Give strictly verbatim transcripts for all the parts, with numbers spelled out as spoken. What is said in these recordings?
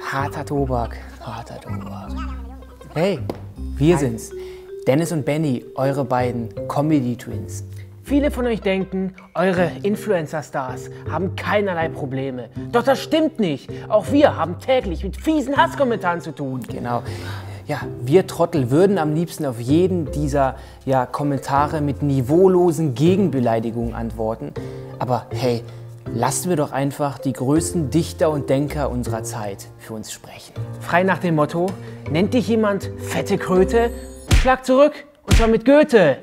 Harter Tobak, harter Tobak. Hey, wir sind's. Dennis und Benny, eure beiden Comedy-Twins. Viele von euch denken, eure Influencer-Stars haben keinerlei Probleme. Doch das stimmt nicht. Auch wir haben täglich mit fiesen Hasskommentaren zu tun. Genau. Ja, wir Trottel würden am liebsten auf jeden dieser ja, Kommentare mit niveaulosen Gegenbeleidigungen antworten. Aber hey, lassen wir doch einfach die größten Dichter und Denker unserer Zeit für uns sprechen. Frei nach dem Motto, nennt dich jemand fette Kröte, schlag zurück, und zwar mit Goethe.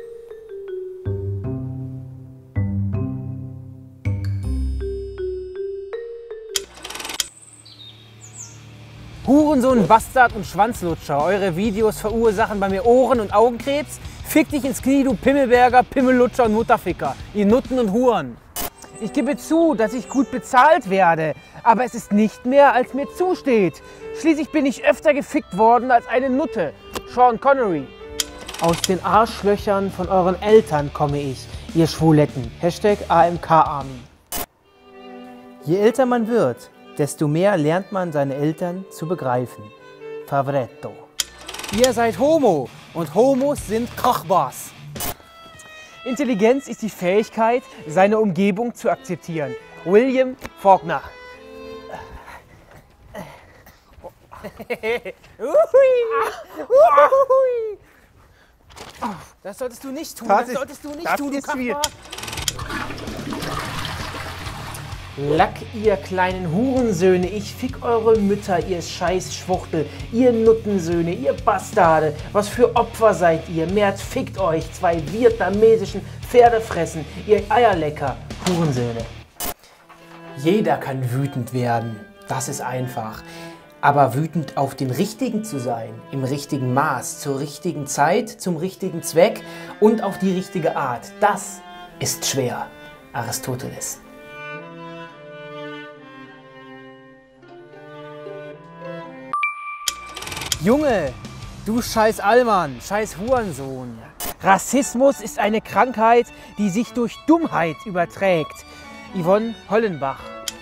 Hurensohn, Bastard und Schwanzlutscher, eure Videos verursachen bei mir Ohren- und Augenkrebs. Fick dich ins Knie, du Pimmelberger, Pimmellutscher und Mutterficker, ihr Nutten und Huren. Ich gebe zu, dass ich gut bezahlt werde, aber es ist nicht mehr, als mir zusteht. Schließlich bin ich öfter gefickt worden als eine Nutte. Sean Connery. Aus den Arschlöchern von euren Eltern komme ich, ihr Schwuletten. Hashtag A M K Army. Je älter man wird, desto mehr lernt man seine Eltern zu begreifen. Favretto. Ihr seid Homo und Homos sind Kochbars. Intelligenz ist die Fähigkeit, seine Umgebung zu akzeptieren. William Faulkner. Das solltest du nicht tun. Das, das ist, solltest du nicht das tun, du ist viel. Kochbar. Lack, ihr kleinen Hurensöhne, ich fick eure Mütter, ihr Scheißschwuchtel, ihr Nuttensöhne, ihr Bastarde. Was für Opfer seid ihr? Mert fickt euch, zwei vietnamesischen Pferdefressen, ihr Eierlecker, Hurensöhne. Jeder kann wütend werden, das ist einfach. Aber wütend auf den Richtigen zu sein, im richtigen Maß, zur richtigen Zeit, zum richtigen Zweck und auf die richtige Art, das ist schwer. Aristoteles. Junge, du scheiß Allmann, scheiß Hurensohn. Rassismus ist eine Krankheit, die sich durch Dummheit überträgt. Yvonne Hollenbach.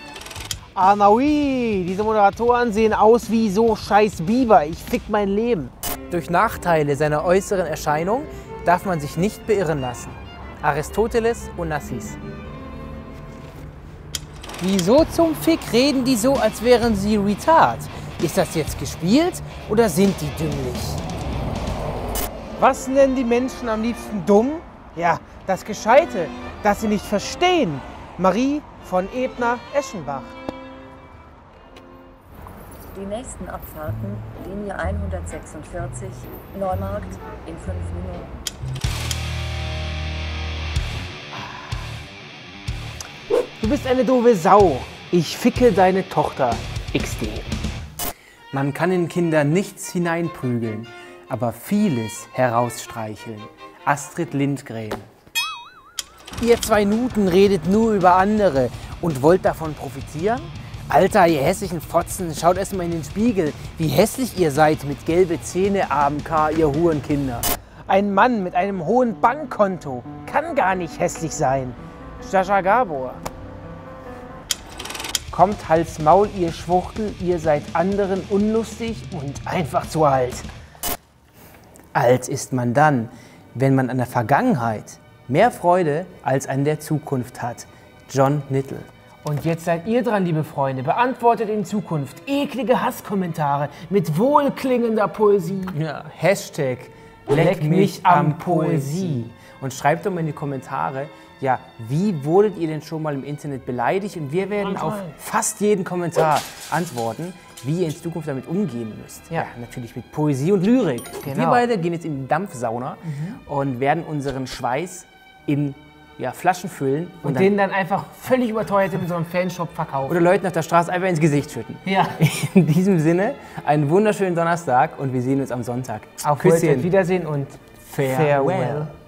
Anaui, diese Moderatoren sehen aus wie so scheiß Biber. Ich fick mein Leben. Durch Nachteile seiner äußeren Erscheinung darf man sich nicht beirren lassen. Aristoteles und Nassis. Wieso zum Fick reden die so, als wären sie retard? Ist das jetzt gespielt oder sind die dümmlich? Was nennen die Menschen am liebsten dumm? Ja, das Gescheite, das sie nicht verstehen. Marie von Ebner-Eschenbach. Die nächsten Abfahrten, Linie hundertsechsundvierzig, Neumarkt in fünf Minuten. Du bist eine doofe Sau. Ich ficke deine Tochter. X D. Man kann in Kinder nichts hineinprügeln, aber vieles herausstreicheln. Astrid Lindgren. Ihr zwei Nuten redet nur über andere und wollt davon profitieren? Alter, ihr hässlichen Fotzen, schaut erst mal in den Spiegel, wie hässlich ihr seid mit gelbe Zähne, A M K, ihr Hurenkinder. Ein Mann mit einem hohen Bankkonto kann gar nicht hässlich sein. Sascha Gabor. Kommt Hals Maul, ihr Schwuchtel, ihr seid anderen unlustig und einfach zu alt. Alt ist man dann, wenn man an der Vergangenheit mehr Freude als an der Zukunft hat. John Little. Und jetzt seid ihr dran, liebe Freunde. Beantwortet in Zukunft eklige Hasskommentare mit wohlklingender Poesie. Ja, Hashtag Leck mich am Poesie. Und schreibt doch mal in die Kommentare, ja, wie wurdet ihr denn schon mal im Internet beleidigt? Und wir werden auf fast jeden Kommentar antworten, wie ihr in Zukunft damit umgehen müsst. Ja, ja natürlich mit Poesie und Lyrik. Genau. Wir beide gehen jetzt in die Dampfsauna mhm. und werden unseren Schweiß in ja, Flaschen füllen. Und, und den dann einfach völlig überteuert in unserem Fanshop verkaufen. Oder Leuten auf der Straße einfach ins Gesicht schütten. Ja. In diesem Sinne, einen wunderschönen Donnerstag und wir sehen uns am Sonntag. Auf Wiedersehen und Farewell. Farewell.